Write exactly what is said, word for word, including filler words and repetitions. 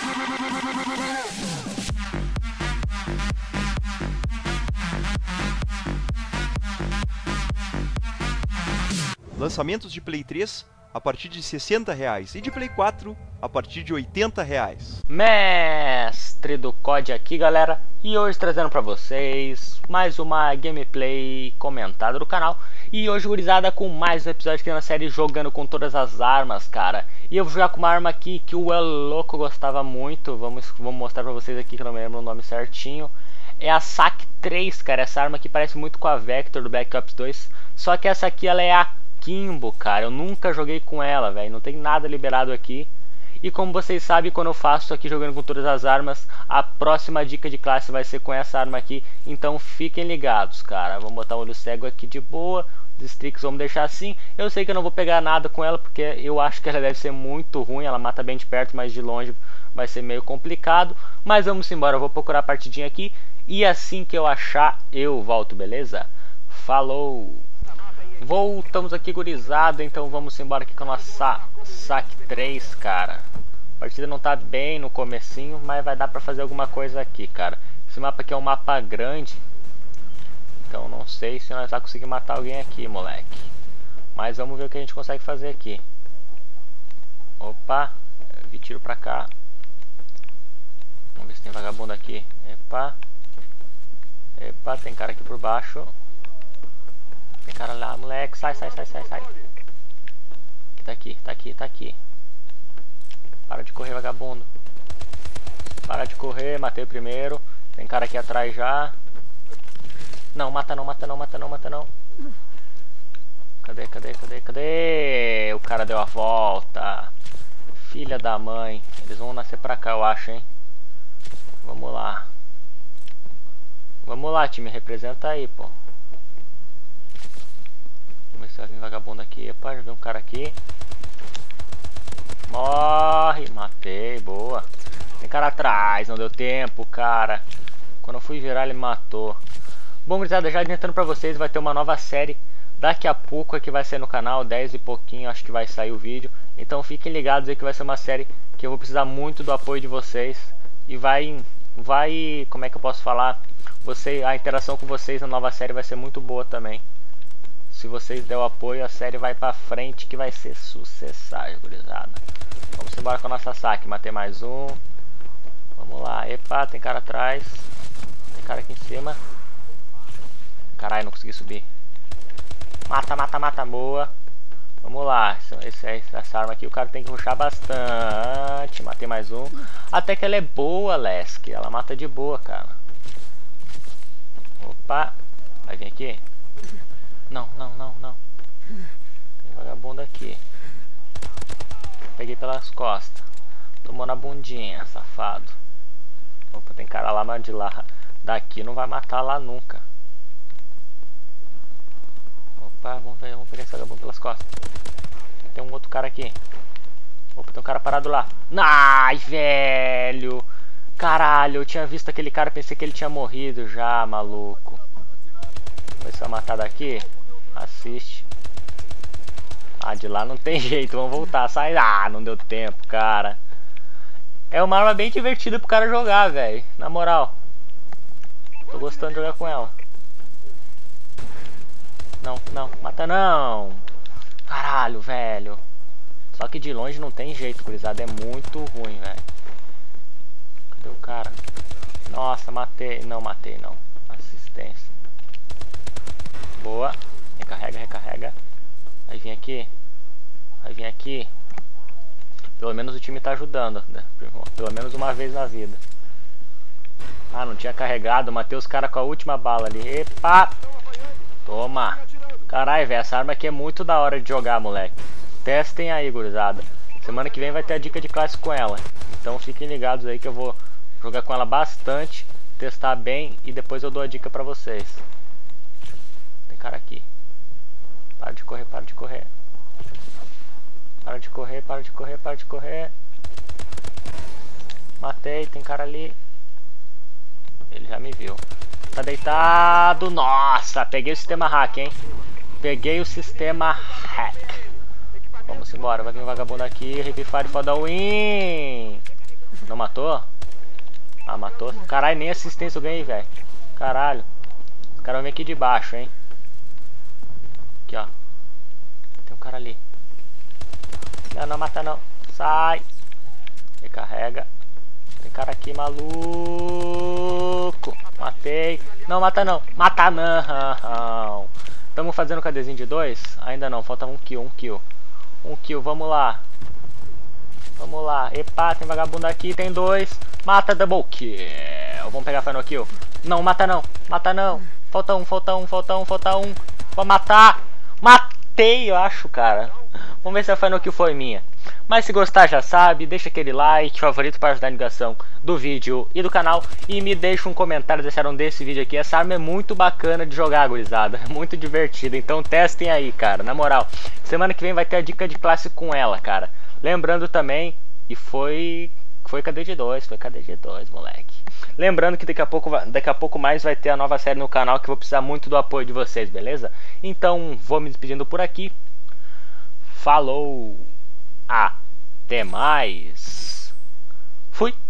Lançamentos de Play três a partir de sessenta reais e de Play quatro a partir de oitenta reais. Mestre do C O D aqui, galera, e hoje trazendo pra vocês mais uma gameplay comentada do canal. E hoje, gurizada, com mais um episódio aqui na série Jogando com Todas as Armas, cara. E eu vou jogar com uma arma aqui que o El Louco gostava muito. Vamos, vamos mostrar pra vocês aqui que eu não me lembro o nome certinho. É a S A C três, cara. Essa arma aqui parece muito com a Vector do Black Ops dois. Só que essa aqui, ela é a Kimbo, cara. Eu nunca joguei com ela, velho. Não tem nada liberado aqui. E como vocês sabem, quando eu faço aqui Jogando com Todas as Armas, a próxima dica de classe vai ser com essa arma aqui. Então fiquem ligados, cara. Vamos botar o olho cego aqui de boa. Os Strix vamos deixar assim. Eu sei que eu não vou pegar nada com ela, porque eu acho que ela deve ser muito ruim. Ela mata bem de perto, mas de longe vai ser meio complicado. Mas vamos embora, eu vou procurar a partidinha aqui. E assim que eu achar, eu volto, beleza? Falou! Voltamos aqui, gurizada. Então vamos embora aqui com a nossa S A C três, cara. A partida não tá bem no comecinho, mas vai dar pra fazer alguma coisa aqui, cara. Esse mapa aqui é um mapa grande, então não sei se nós vamos conseguir matar alguém aqui, moleque. Mas vamos ver o que a gente consegue fazer aqui. Opa, vi tiro pra cá. Vamos ver se tem vagabundo aqui. Epa. Epa, tem cara aqui por baixo. Tem cara lá, moleque. Sai, sai, sai, sai, sai. Tá aqui, tá aqui, tá aqui. Para de correr, vagabundo. Para de correr, matei o primeiro. Tem cara aqui atrás já. Não, mata não, mata não, mata não, mata não. Cadê, cadê, cadê, cadê? O cara deu a volta. Filha da mãe. Eles vão nascer pra cá, eu acho, hein. Vamos lá. Vamos lá, time. Representa aí, pô. Vamos ver se vai vir vagabundo aqui. Epa, já vi um cara aqui. Morre. Matei, boa. Tem cara atrás, não deu tempo, cara. Quando eu fui virar, ele me matou. Bom, gurizada, já adiantando pra vocês, vai ter uma nova série daqui a pouco aqui, vai ser no canal, dez e pouquinho, acho que vai sair o vídeo. Então fiquem ligados aí que vai ser uma série que eu vou precisar muito do apoio de vocês. E vai, vai, como é que eu posso falar? Você, a interação com vocês na nova série vai ser muito boa também. Se vocês der o apoio, a série vai pra frente, que vai ser sucessagem, gurizada. Vamos embora com a nossa S A C. Matei mais um. Vamos lá. Epa, tem cara atrás. Tem cara aqui em cima. Caralho, não consegui subir. Mata, mata, mata. Boa. Vamos lá. Esse, esse, essa arma aqui o cara tem que rushar bastante. Matei mais um. Até que ela é boa, Lesk. Ela mata de boa, cara. Opa. Vai vir aqui. Não, não, não, não. Tem vagabundo aqui. Peguei pelas costas. Tomou na bundinha, safado. Opa, tem cara lá, mas de lá. Daqui não vai matar lá nunca. Opa, vamos, ver, vamos pegar esse vagabundo pelas costas. Tem um outro cara aqui. Opa, tem um cara parado lá. Ai, velho. Caralho, eu tinha visto aquele cara, pensei que ele tinha morrido já, maluco. Vamos ver se vai matar daqui. Assiste. Ah, de lá não tem jeito, vamos voltar. Sai. Ah, não deu tempo, cara. É uma arma bem divertida pro cara jogar, velho. Na moral. Tô gostando de jogar com ela. Não, não, mata não. Caralho, velho. Só que de longe não tem jeito, gurizada. É muito ruim, velho. Cadê o cara? Nossa, matei. Não, matei não. Assistência. Boa. Recarrega, recarrega. Vai vir aqui. Vai vir aqui. Pelo menos o time tá ajudando, né? Pelo menos uma vez na vida. Ah, não tinha carregado. Matei os caras com a última bala ali. Epa! Toma! Caralho, velho. Essa arma aqui é muito da hora de jogar, moleque. Testem aí, gurizada. Semana que vem vai ter a dica de classe com ela. Então fiquem ligados aí que eu vou jogar com ela bastante. Testar bem e depois eu dou a dica pra vocês. Tem cara aqui. Para de correr, para de correr. Para de correr, para de correr, para de correr. Matei, tem cara ali. Ele já me viu. Tá deitado. Nossa, peguei o sistema hack, hein. Peguei o sistema hack. Vamos embora, vai vir um vagabundo aqui. Ripifire for the win. Não matou? Ah, matou. Caralho, nem assistência eu ganhei, velho. Caralho. Os caras vão vir aqui de baixo, hein. Aqui, ó. Tem um cara ali. Não, não mata não. Sai. Recarrega. Tem cara aqui, maluco. Matei. Não, mata não. Mata não. Estamos fazendo o cadezinho de dois? Ainda não, falta um kill, um kill. Um kill, vamos lá. Vamos lá. Epa, tem vagabundo aqui, tem dois. Mata, double kill. Vamos pegar final kill. Não, mata não. Mata não. Falta um, falta um, falta um, falta um. Vou matar. Matei, eu acho, cara. Vamos ver se a final kill foi minha. Mas se gostar já sabe, deixa aquele like, favorito para ajudar a divulgação do vídeo e do canal. E me deixa um comentário se acharam desse vídeo aqui. Essa arma é muito bacana de jogar, gurizada. É muito divertida, então testem aí, cara. Na moral, semana que vem vai ter a dica de classe com ela, cara. Lembrando também, e foi... Foi K D G dois, foi K D G dois, moleque. Lembrando que daqui a pouco, daqui a pouco mais vai ter a nova série no canal, que eu vou precisar muito do apoio de vocês, beleza? Então, vou me despedindo por aqui. Falou! Até mais! Fui!